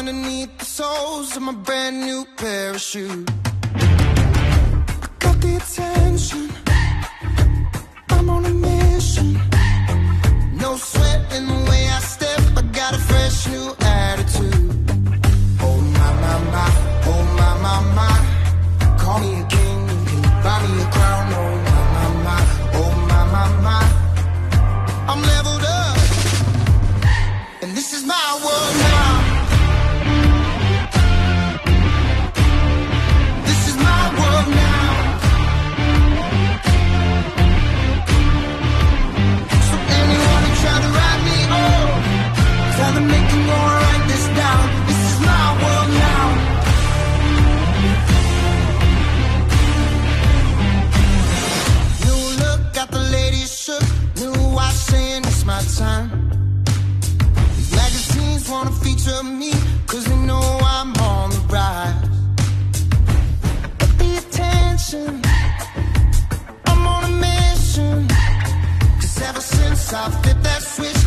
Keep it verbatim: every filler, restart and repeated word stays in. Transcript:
underneath the soles of my brand new parachute. I got the attention, I'm on a mission. No sweat in the way I step, I got a fresh new attitude. Oh my, my, my, oh my, my, my. Call me a king, can you buy me a crown? Oh my, my, my, oh my, my, my. I'm leveled up, and this is my world now. This is my world now. So anyone who tried to write me off, tell them they can go and write this down. This is my world now. New look, got the ladies shook. New watch saying it's my time. These magazines wanna feature me, cause they know I'm on the rise. But the attention, I'm on a mission. Cause ever since I flipped that switch,